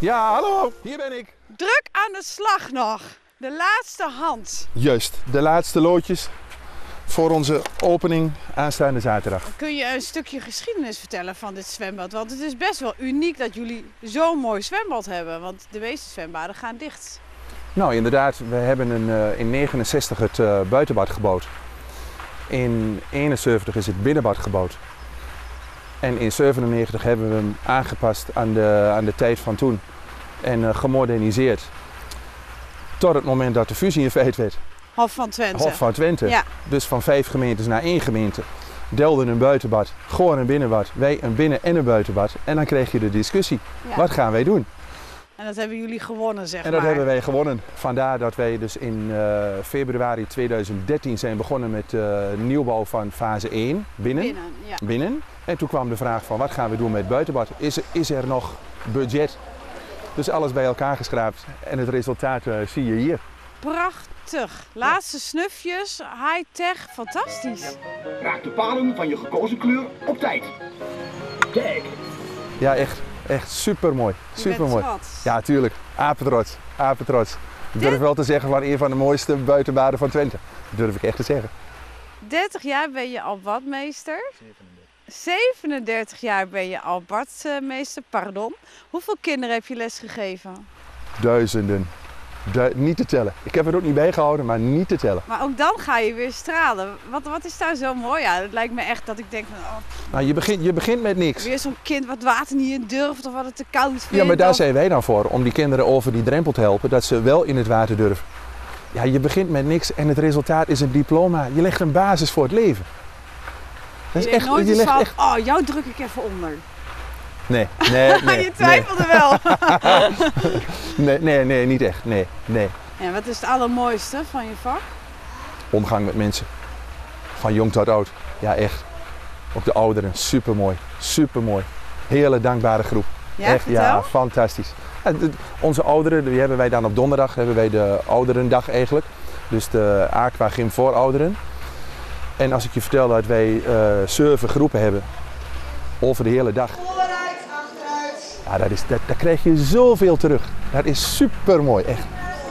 Ja, hallo, hier ben ik. Druk aan de slag nog. De laatste hand. Juist, de laatste loodjes voor onze opening aanstaande zaterdag. Kun je een stukje geschiedenis vertellen van dit zwembad? Want het is best wel uniek dat jullie zo'n mooi zwembad hebben. Want de meeste zwembaden gaan dicht. Nou, inderdaad, we hebben in 69 het buitenbad gebouwd. In 71 is het binnenbad gebouwd. En in 97 hebben we hem aangepast aan de tijd van toen. En gemoderniseerd. Tot het moment dat de fusie in feit werd. Hof van Twente. Hof van Twente. Ja. Dus van 5 gemeentes naar 1 gemeente. Delden een buitenbad, Goorn een binnenbad, wij een binnen- en een buitenbad. En dan kreeg je de discussie. Ja. Wat gaan wij doen? En dat hebben jullie gewonnen, zeg maar. En dat hebben wij gewonnen. Vandaar dat wij dus in februari 2013 zijn begonnen met nieuwbouw van fase 1 binnen. En toen kwam de vraag van wat gaan we doen met het buitenbad? Is er nog budget? Dus alles bij elkaar geschraapt en het resultaat zie je hier. Prachtig. Laatste snufjes, high-tech, fantastisch. Raak de palen van je gekozen kleur op tijd. Kijk. Ja, echt supermooi. Supermooi. Ja, tuurlijk. Apetrots. Apetrots. Ik durf wel te zeggen van een van de mooiste buitenbaden van Twente. Dat durf ik echt te zeggen. 30 jaar ben je al badmeester. 37 jaar ben je al badmeester, pardon. Hoeveel kinderen heb je lesgegeven? Duizenden. Niet te tellen. Ik heb het ook niet bijgehouden, maar niet te tellen. Maar ook dan ga je weer stralen. Wat is daar zo mooi aan? Het lijkt me echt dat ik denk van... Oh, nou, je begint met niks. weer zo'n kind wat water niet in durft of wat het te koud vindt. Ja, maar daar zijn wij dan voor. Om die kinderen over die drempel te helpen, dat ze wel in het water durven. Ja, je begint met niks en het resultaat is een diploma. Je legt een basis voor het leven. Dat is echt, nooit je van, echt... oh, jou druk ik even onder. Nee. Je twijfelde wel. nee, niet echt. Nee. En wat is het allermooiste van je vak? Omgang met mensen. Van jong tot oud. Ja, echt. Ook de ouderen. Supermooi. Supermooi. Hele dankbare groep. Ja, echt, vertel. ja, fantastisch. Ja, onze ouderen, die hebben wij dan op donderdag, hebben wij de ouderendag eigenlijk. Dus de Aqua Gym voor ouderen. En als ik je vertel dat wij 7 groepen hebben over de hele dag. Ja, daar krijg je zoveel terug. Dat is super mooi, echt.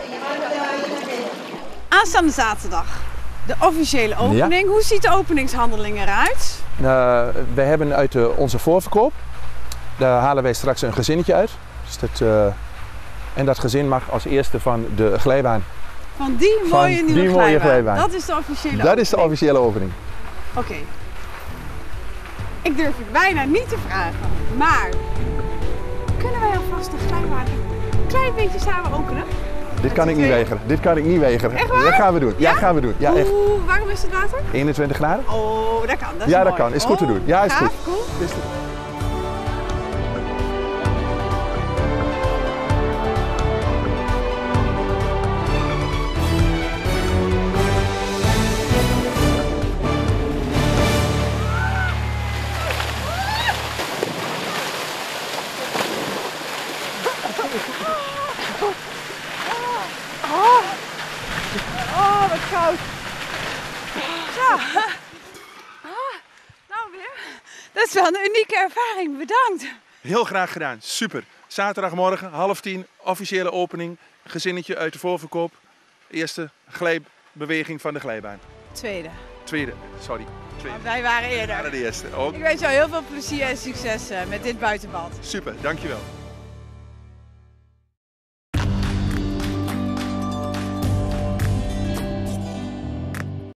Aanstaande zaterdag, de officiële opening. Ja. Hoe ziet de openingshandeling eruit? We hebben uit onze voorverkoop, daar halen wij straks een gezinnetje uit. Dus en dat gezin mag als eerste van de glijbaan. Van die mooie nieuwe glijbaan. Dat is de officiële opening. Dat is de officiële opening. Oké. Ik durf het bijna niet te vragen, maar kunnen wij alvast de glijbaan een klein beetje samen openen? Dit kan ik niet weigeren. Dit kan ik niet weigeren. Echt waar? Dat gaan we doen. Ja, gaan we doen. Ja, echt. Waarom is het water? 21 graden. Oh, dat kan. Dat is ja, mooi. Dat kan. Is goed te doen. Ja, is gaaf, goed. Cool. Is goed. Oh, wat koud. Zo. Nou Wim, dat is wel een unieke ervaring. Bedankt. Heel graag gedaan. Super. Zaterdagmorgen, 9:30, officiële opening. Gezinnetje uit de voorverkoop. Eerste glijbeweging van de glijbaan. Tweede, sorry. Maar wij waren eerder. We waren de eerste. Ook. Ik wens jou heel veel plezier en succes met dit buitenbad. Super, dankjewel.